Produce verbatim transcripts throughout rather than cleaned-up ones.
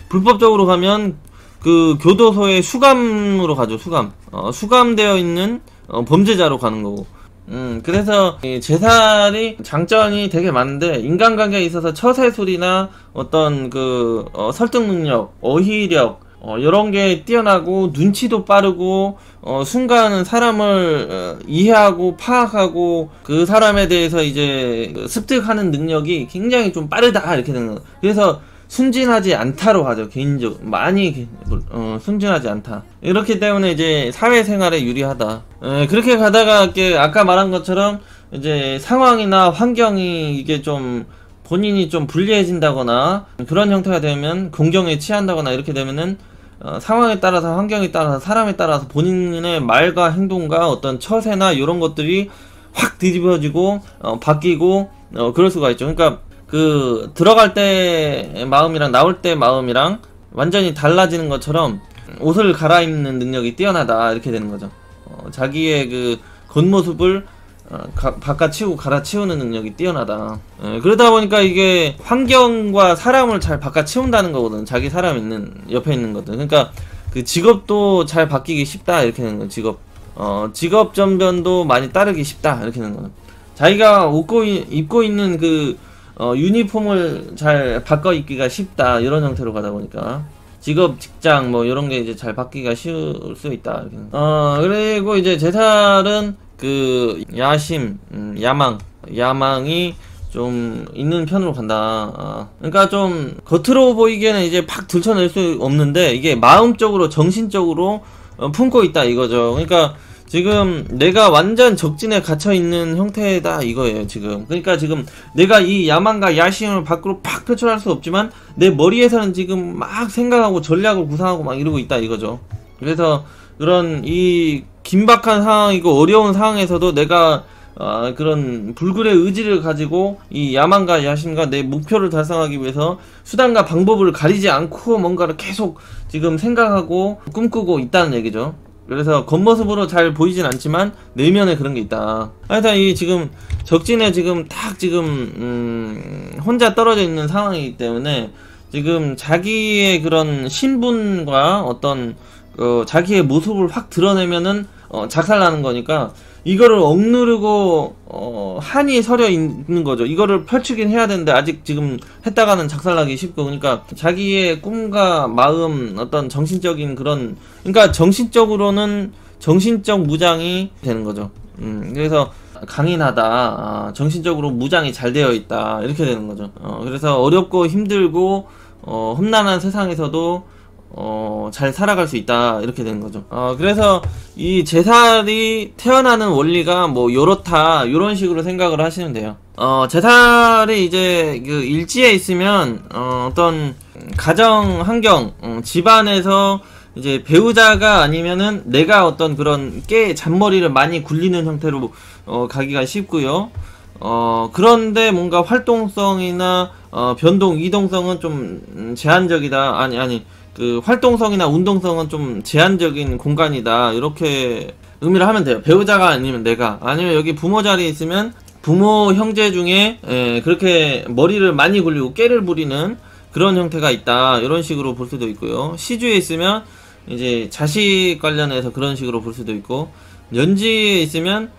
불법적으로 가면 그 교도소에 수감으로 가죠. 수감. 어, 수감되어 있는 어, 범죄자로 가는 거고. 음, 그래서 이 제살이 장점이 되게 많은데 인간관계에 있어서 처세술이나 어떤 그 어, 설득 능력, 어휘력 어, 이런 게 뛰어나고 눈치도 빠르고 어, 순간 사람을 어, 이해하고 파악하고 그 사람에 대해서 이제 습득하는 능력이 굉장히 좀 빠르다 이렇게 되는 거예요. 그래서 순진하지 않다로 하죠. 개인적 많이 어, 순진하지 않다. 이렇기 때문에 이제 사회생활에 유리하다. 에, 그렇게 가다가 이렇게 아까 말한 것처럼 이제 상황이나 환경이 이게 좀 본인이 좀 불리해진다거나 그런 형태가 되면 공경에 취한다거나 이렇게 되면은 어, 상황에 따라서 환경에 따라서 사람에 따라서 본인의 말과 행동과 어떤 처세나 이런 것들이 확 뒤집어지고 어, 바뀌고 어, 그럴 수가 있죠. 그러니까 그 들어갈 때 마음이랑 나올 때 마음이랑 완전히 달라지는 것처럼 옷을 갈아입는 능력이 뛰어나다 이렇게 되는 거죠. 어, 자기의 그 겉모습을 어, 가, 바꿔치우고 갈아치우는 능력이 뛰어나다. 에, 그러다 보니까 이게 환경과 사람을 잘 바꿔치운다는 거거든. 자기 사람 있는 옆에 있는 것들. 그러니까 그 직업도 잘 바뀌기 쉽다 이렇게 되는 거죠. 직업 어, 직업 전변도 많이 따르기 쉽다 이렇게 되는 거죠. 자기가 입고, 입고 있는 그 어, 유니폼을 잘 바꿔 입기가 쉽다 이런 형태로 가다 보니까 직업, 직장 뭐 이런 게 이제 잘 바뀌기가 쉬울 수 있다. 이렇게. 어 그리고 이제 제살은 그 야심, 음, 야망, 야망이 좀 있는 편으로 간다. 어, 그러니까 좀 겉으로 보이기에는 이제 팍 들춰낼 수 없는데 이게 마음적으로, 정신적으로 어, 품고 있다 이거죠. 그러니까. 지금 내가 완전 적진에 갇혀있는 형태다 이거예요 지금. 그러니까 지금 내가 이 야망과 야심을 밖으로 팍 표출할 수 없지만 내 머리에서는 지금 막 생각하고 전략을 구상하고 막 이러고 있다 이거죠. 그래서 그런 이 긴박한 상황이고 어려운 상황에서도 내가 어, 그런 불굴의 의지를 가지고 이 야망과 야심과 내 목표를 달성하기 위해서 수단과 방법을 가리지 않고 뭔가를 계속 지금 생각하고 꿈꾸고 있다는 얘기죠. 그래서 겉모습으로 잘 보이진 않지만 내면에 그런 게 있다. 하여튼 이 지금 적진에 지금 딱 지금 음 혼자 떨어져 있는 상황이기 때문에 지금 자기의 그런 신분과 어떤 어 자기의 모습을 확 드러내면은 어 작살나는 거니까 이거를 억누르고 어 한이 서려 있는 거죠. 이거를 펼치긴 해야 되는데 아직 지금 했다가는 작살나기 쉽고. 그러니까 자기의 꿈과 마음, 어떤 정신적인 그런, 그러니까 정신적으로는 정신적 무장이 되는 거죠. 음 그래서 강인하다, 아, 정신적으로 무장이 잘 되어 있다 이렇게 되는 거죠. 어 그래서 어렵고 힘들고 어 험난한 세상에서도 어, 잘 살아갈 수 있다 이렇게 되는 거죠. 어, 그래서 이 제살이 태어나는 원리가 뭐 요렇다 요런 식으로 생각을 하시면 돼요. 어, 제살이 이제 그 일지에 있으면 어, 어떤 가정 환경, 어, 집안에서 이제 배우자가 아니면은 내가 어떤 그런 깨 잔머리를 많이 굴리는 형태로 어, 가기가 쉽고요. 어, 그런데 뭔가 활동성이나 어, 변동, 이동성은 좀 제한적이다. 아니 아니 그 활동성이나 운동성은 좀 제한적인 공간이다 이렇게 의미를 하면 돼요. 배우자가 아니면 내가, 아니면 여기 부모 자리에 있으면 부모 형제 중에 에, 그렇게 머리를 많이 굴리고 깨를 부리는 그런 형태가 있다 이런 식으로 볼 수도 있고요. 시주에 있으면 이제 자식 관련해서 그런 식으로 볼 수도 있고, 연지에 있으면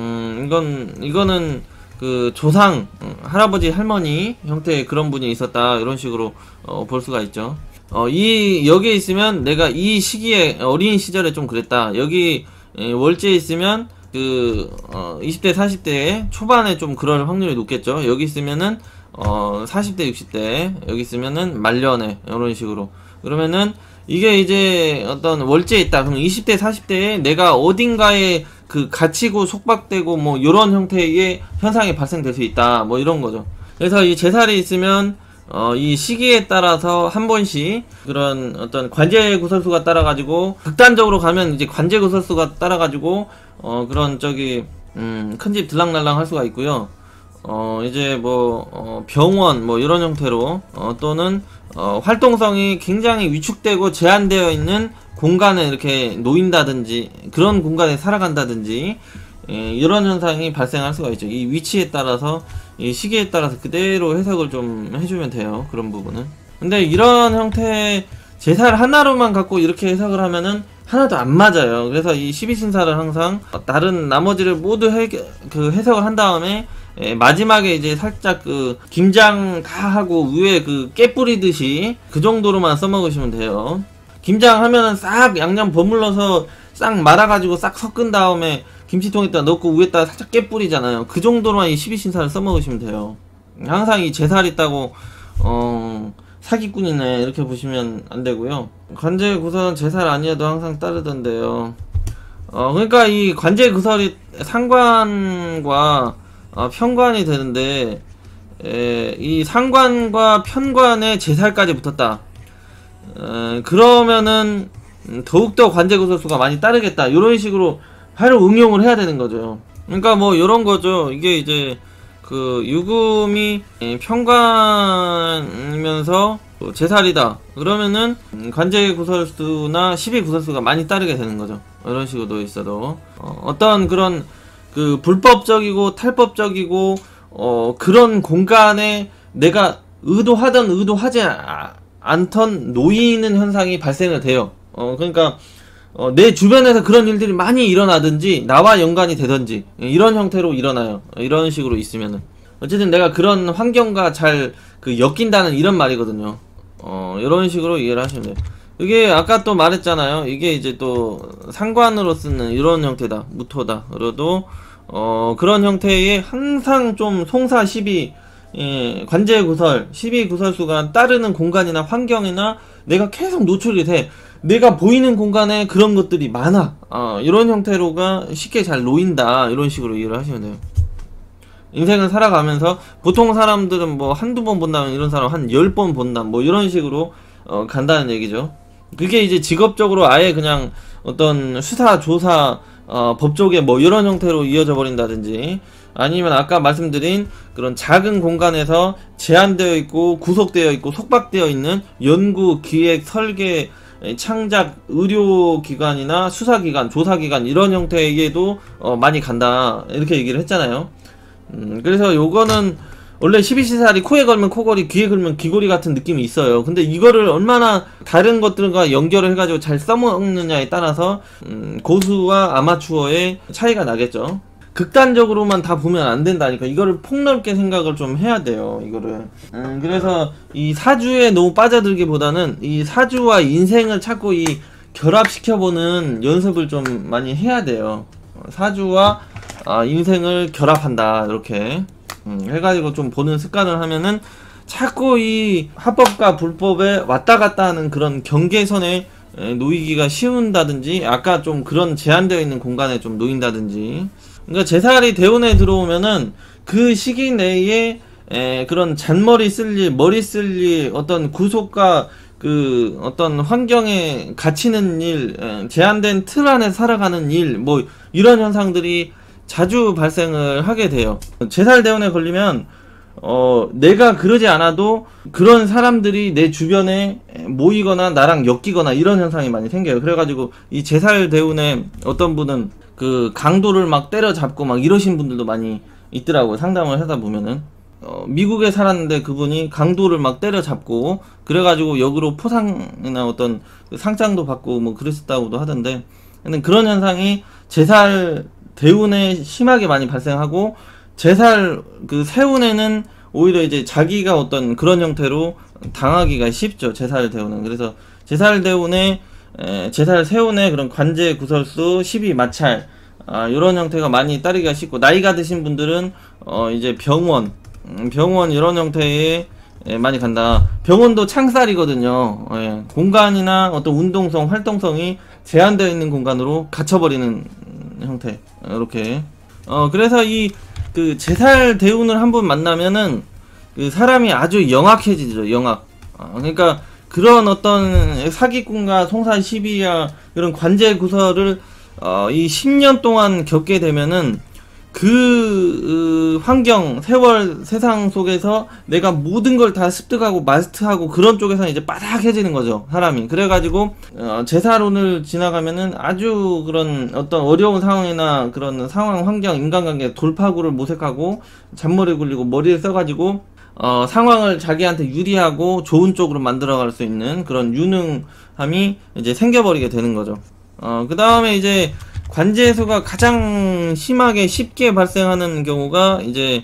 음 이건 이거는 그 조상, 할아버지 할머니 형태의 그런 분이 있었다 이런 식으로 어, 볼 수가 있죠. 어, 이, 여기에 있으면 내가 이 시기에, 어린 시절에 좀 그랬다. 여기, 에, 월지에 있으면, 그, 어, 이십 대, 사십 대 초반에 좀 그럴 확률이 높겠죠. 여기 있으면은, 어, 사십 대, 육십 대, 여기 있으면은 말년에, 이런 식으로. 그러면은, 이게 이제 어떤 월지에 있다. 그럼 이십 대, 사십 대에 내가 어딘가에 그 갇히고 속박되고 뭐, 요런 형태의 현상이 발생될 수 있다. 뭐, 이런 거죠. 그래서 이 제살이 있으면, 어, 이 시기에 따라서 한 번씩 그런 어떤 관제 구설수가 따라가지고, 극단적으로 가면 이제 관제 구설수가 따라가지고, 어, 그런 저기, 음, 큰 집 들락날락 할 수가 있고요. 어, 이제 뭐, 어, 병원, 뭐, 이런 형태로, 어, 또는, 어, 활동성이 굉장히 위축되고 제한되어 있는 공간에 이렇게 놓인다든지, 그런 공간에 살아간다든지, 예, 이런 현상이 발생할 수가 있죠. 이 위치에 따라서, 이 시기에 따라서 그대로 해석을 좀 해주면 돼요. 그런 부분은. 근데 이런 형태의 제살 하나로만 갖고 이렇게 해석을 하면은 하나도 안 맞아요. 그래서 이 십이신사를 항상 다른 나머지를 모두 해, 그 해석을 한 다음에 예, 마지막에 이제 살짝 그 김장 다 하고 위에 그 깨 뿌리듯이 그 정도로만 써먹으시면 돼요. 김장 하면은 싹 양념 버물러서 싹 말아가지고 싹 섞은 다음에 김치통에다 넣고 위에다 살짝 깨 뿌리잖아요. 그 정도로만 이 십이신사를 써먹으시면 돼요. 항상 이 제살 있다고 어 사기꾼이네 이렇게 보시면 안 되고요. 관제 구설은 제살 아니어도 항상 따르던데요. 어 그러니까 이 관제 구설이 상관과 어, 편관이 되는데 에, 이 상관과 편관에 제살까지 붙었다. 에, 그러면은 더욱더 관제 구설수가 많이 따르겠다. 이런 식으로 바로 응용을 해야 되는 거죠. 그러니까 뭐 이런 거죠. 이게 이제 그 유금이 편관이면서 제살이다 그러면은 관제 구설수나 십이 구설수가 많이 따르게 되는 거죠. 이런 식으로 있어도 어, 어떤 그런 그 불법적이고 탈법적이고 어 그런 공간에 내가 의도하던 의도하지 아, 않던 놓이는 현상이 발생을 돼요. 어 그러니까 어, 내 주변에서 그런 일들이 많이 일어나든지 나와 연관이 되든지 이런 형태로 일어나요. 이런 식으로 있으면은 어쨌든 내가 그런 환경과 잘 그 엮인다는 이런 말이거든요. 어 이런 식으로 이해를 하시면 돼요. 이게 아까 또 말했잖아요. 이게 이제 또 상관으로 쓰는 이런 형태다. 무토다. 그래도 어 그런 형태의 항상 좀 송사 십이 예, 관제 구설 십이 구설수가 따르는 공간이나 환경이나 내가 계속 노출이 돼. 내가 보이는 공간에 그런 것들이 많아. 어, 이런 형태로가 쉽게 잘 놓인다. 이런 식으로 이해를 하시면 돼요. 인생을 살아가면서 보통 사람들은 뭐 한두 번 본다면 이런 사람 한 열 번 본다. 뭐 이런 식으로 어, 간다는 얘기죠. 그게 이제 직업적으로 아예 그냥 어떤 수사, 조사, 어, 법조계 뭐 이런 형태로 이어져 버린다든지 아니면 아까 말씀드린 그런 작은 공간에서 제한되어 있고 구속되어 있고 속박되어 있는 연구, 기획, 설계, 창작, 의료기관이나 수사기관, 조사기관 이런 형태에도 어, 많이 간다 이렇게 얘기를 했잖아요. 음, 그래서 요거는 원래 십이신살이 코에 걸면 코걸이, 귀에 걸면 귀걸이 같은 느낌이 있어요. 근데 이거를 얼마나 다른 것들과 연결을 해가지고 잘 써먹느냐에 따라서 음, 고수와 아마추어의 차이가 나겠죠. 극단적으로만 다 보면 안 된다니까. 이거를 폭넓게 생각을 좀 해야 돼요. 이거를. 음, 그래서 이 사주에 너무 빠져들기보다는 이 사주와 인생을 자꾸 이 결합시켜보는 연습을 좀 많이 해야 돼요. 사주와 아, 인생을 결합한다. 이렇게 음, 해가지고 좀 보는 습관을 하면은 자꾸 이 합법과 불법에 왔다 갔다 하는 그런 경계선에 놓이기가 쉬운다든지 아까 좀 그런 제한되어 있는 공간에 좀 놓인다든지 그러니까 제살이 대운에 들어오면은 그 시기 내에 에, 그런 잔머리 쓸 일, 머리 쓸 일, 어떤 구속과 그 어떤 환경에 갇히는 일, 에, 제한된 틀 안에 살아가는 일, 뭐 이런 현상들이 자주 발생을 하게 돼요. 제살 대운에 걸리면 어 내가 그러지 않아도 그런 사람들이 내 주변에 모이거나 나랑 엮이거나 이런 현상이 많이 생겨요. 그래가지고 이 제살 대운에 어떤 분은 그 강도를 막 때려잡고 막 이러신 분들도 많이 있더라고요. 상담을 하다 보면은 어 미국에 살았는데 그분이 강도를 막 때려잡고 그래가지고 역으로 포상이나 어떤 상장도 받고 뭐 그랬었다고도 하던데 근데 그런 현상이 제살 대운에 심하게 많이 발생하고 제살 그 세운에는 오히려 이제 자기가 어떤 그런 형태로 당하기가 쉽죠. 제살 대운은. 그래서 제살 대운에 에, 제살 세운에 그런 관제 구설수 십이 마찰 아, 요런 형태가 많이 따르기가 쉽고 나이가 드신 분들은 어 이제 병원 음, 병원 이런 형태에 에, 많이 간다. 병원도 창살이거든요. 예, 공간이나 어떤 운동성 활동성이 제한되어 있는 공간으로 갇혀버리는 형태 이렇게 어 그래서 이 그 제살 대운을 한번 만나면은 그 사람이 아주 영악해지죠. 영악. 아, 그러니까 그런 어떤 사기꾼과 송사 시비야 이런 관제 구설을 어, 이 십 년 동안 겪게 되면은 그 으, 환경 세월 세상 속에서 내가 모든 걸 다 습득하고 마스터하고 그런 쪽에서 이제 빠삭해지는 거죠. 사람이. 그래가지고 어, 제살운을 지나가면은 아주 그런 어떤 어려운 상황이나 그런 상황 환경 인간관계 돌파구를 모색하고 잔머리 굴리고 머리를 써가지고 어, 상황을 자기한테 유리하고 좋은 쪽으로 만들어갈 수 있는 그런 유능함이 이제 생겨버리게 되는 거죠. 어, 그 다음에 이제 관제수가 가장 심하게 쉽게 발생하는 경우가 이제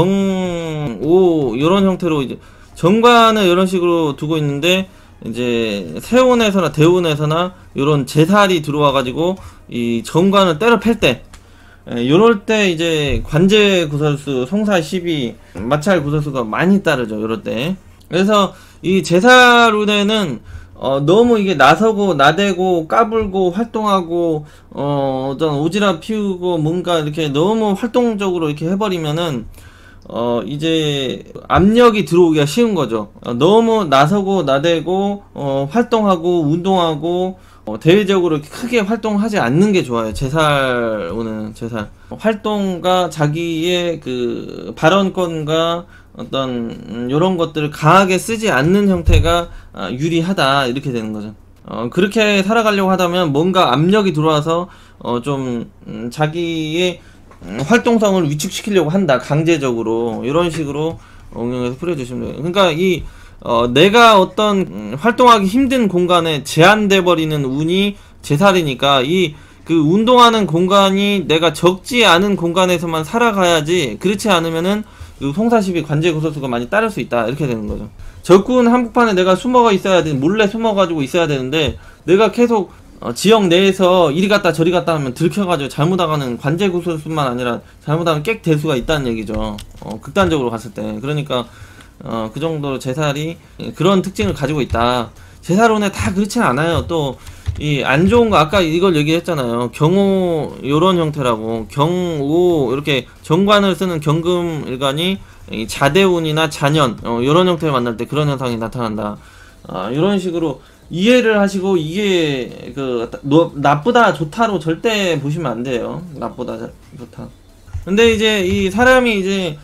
경오 요런 형태로 이제 정관을 이런 식으로 두고 있는데 이제 세운에서나 대운에서나 요런 제살이 들어와 가지고 이 정관을 때려 팰 때 요럴 때 이제 관제 구설수, 송사 시비, 마찰 구설수가 많이 따르죠. 요럴 때. 그래서 이 제살운에는 어, 너무 이게 나서고, 나대고, 까불고, 활동하고, 어, 어떤 오지랖 피우고, 뭔가 이렇게 너무 활동적으로 이렇게 해버리면은, 어, 이제, 압력이 들어오기가 쉬운 거죠. 어, 너무 나서고, 나대고, 어, 활동하고, 운동하고, 어, 대외적으로 이렇게 크게 활동하지 않는 게 좋아요. 제살, 오는 제살. 활동과 자기의 그, 발언권과 어떤 음, 요런 것들을 강하게 쓰지 않는 형태가 아, 유리하다 이렇게 되는 거죠. 어, 그렇게 살아가려고 하다면 뭔가 압력이 들어와서 어, 좀 음, 자기의 음, 활동성을 위축시키려고 한다 강제적으로 이런 식으로 응용해서 풀어주시면 돼요. 그러니까 이 어, 내가 어떤 음, 활동하기 힘든 공간에 제한돼 버리는 운이 제살이니까 이 그 운동하는 공간이 내가 적지 않은 공간에서만 살아가야지 그렇지 않으면은 그 송사시비 관제 구설수가 많이 따를 수 있다 이렇게 되는 거죠. 적군 한복판에 내가 숨어가 있어야 돼, 몰래 숨어가지고 있어야 되는데 내가 계속 어, 지역 내에서 이리 갔다 저리 갔다 하면 들켜가지고 잘못하가는 관제 구설수만 아니라 잘못하면 객 대수가 있다는 얘기죠. 어, 극단적으로 갔을 때. 그러니까 어, 그 정도로 제살이 그런 특징을 가지고 있다. 제살운에 다 그렇진 않아요. 또 이 안 좋은 거 아까 이걸 얘기했잖아요. 경오 요런 형태라고. 경오 이렇게 정관을 쓰는 경금일간이 이 자대운이나 자년 어, 요런 형태를 만날 때 그런 현상이 나타난다. 아, 요런 식으로 이해를 하시고 이게 그 노, 나쁘다 좋다로 절대 보시면 안 돼요. 나쁘다 좋다. 근데 이제 이 사람이 이제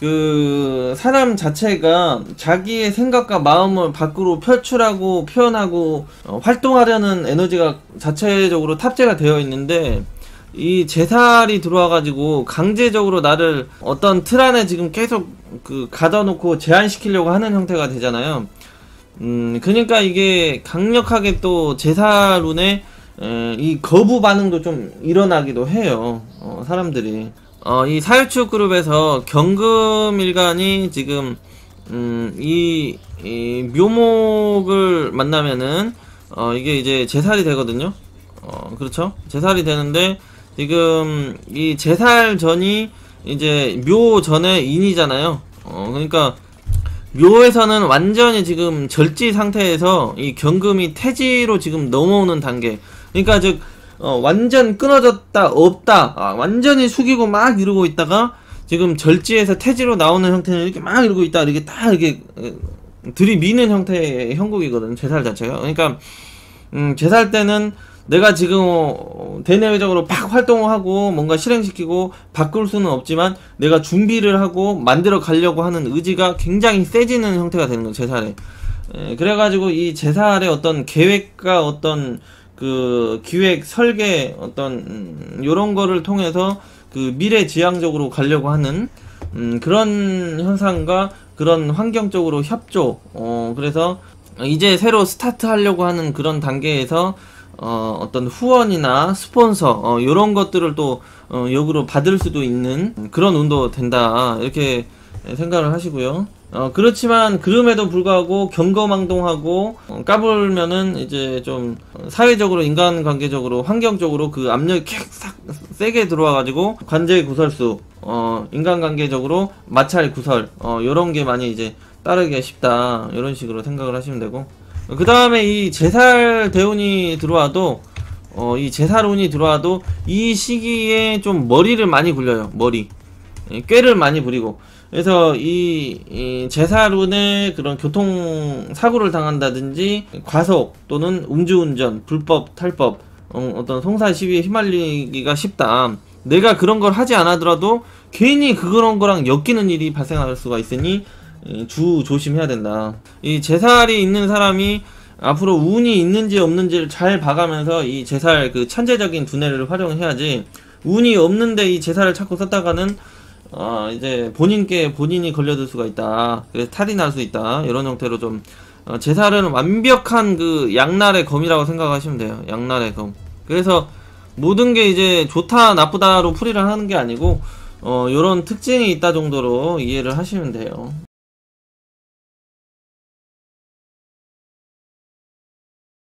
그 사람 자체가 자기의 생각과 마음을 밖으로 표출하고 표현하고 어, 활동하려는 에너지가 자체적으로 탑재가 되어 있는데 이 제살이 들어와 가지고 강제적으로 나를 어떤 틀 안에 지금 계속 그 가둬놓고 제한시키려고 하는 형태가 되잖아요. 음 그러니까 이게 강력하게 또 제살운에 에, 이 거부 반응도 좀 일어나기도 해요. 어, 사람들이. 어, 이 사유축 그룹에서 경금일간이 지금, 음, 이, 이 묘목을 만나면은, 어, 이게 이제 제살이 되거든요. 어, 그렇죠? 제살이 되는데, 지금, 이 제살 전이 이제 묘 전에 인이잖아요. 어, 그러니까, 묘에서는 완전히 지금 절지 상태에서 이 경금이 태지로 지금 넘어오는 단계. 그러니까 즉, 어, 완전 끊어졌다, 없다, 아, 완전히 숙이고 막 이러고 있다가, 지금 절지에서 태지로 나오는 형태는 이렇게 막 이러고 있다, 이렇게 딱 이렇게, 들이미는 형태의 형국이거든, 제살 자체가. 그러니까, 음, 제살 때는 내가 지금, 어, 대내외적으로 팍 활동하고, 뭔가 실행시키고, 바꿀 수는 없지만, 내가 준비를 하고, 만들어 가려고 하는 의지가 굉장히 세지는 형태가 되는 거예요, 제살에. 에, 그래가지고, 이 제살의 어떤 계획과 어떤, 그 기획 설계 어떤 음, 요런 거를 통해서 그 미래지향적으로 가려고 하는 음, 그런 현상과 그런 환경적으로 협조 어 그래서 이제 새로 스타트 하려고 하는 그런 단계에서 어 어떤 후원이나 스폰서 어 요런 것들을 또 어, 역으로 받을 수도 있는 그런 운도 된다 이렇게 생각을 하시고요. 어, 그렇지만, 그럼에도 불구하고, 경거망동하고, 어, 까불면은, 이제 좀, 사회적으로, 인간관계적으로, 환경적으로 그 압력이 싹, 세게 들어와가지고, 관제 구설수, 어, 인간관계적으로, 마찰 구설, 어, 요런 게 많이 이제, 따르기가 쉽다. 요런 식으로 생각을 하시면 되고. 그 다음에 이 제살 대운이 들어와도, 어, 이 제살운이 들어와도, 이 시기에 좀 머리를 많이 굴려요. 머리. 꾀를 많이 부리고. 그래서 이, 이 제살운에 그런 교통사고를 당한다든지 과속 또는 음주운전, 불법, 탈법 어, 어떤 송사시비에 휘말리기가 쉽다. 내가 그런 걸 하지 않아더라도 괜히 그런 거랑 엮이는 일이 발생할 수가 있으니 주 조심해야 된다. 이 제살이 있는 사람이 앞으로 운이 있는지 없는지를 잘 봐가면서 이 제살 그 천재적인 두뇌를 활용해야지 운이 없는데 이 제살을 찾고 썼다가는 어, 이제 본인께 본인이 걸려들 수가 있다. 그래서 탈이 날 수 있다. 이런 형태로 좀 어, 제사는 완벽한 그 양날의 검이라고 생각하시면 돼요. 양날의 검. 그래서 모든 게 이제 좋다 나쁘다로 풀이를 하는 게 아니고 어, 요런 특징이 있다 정도로 이해를 하시면 돼요.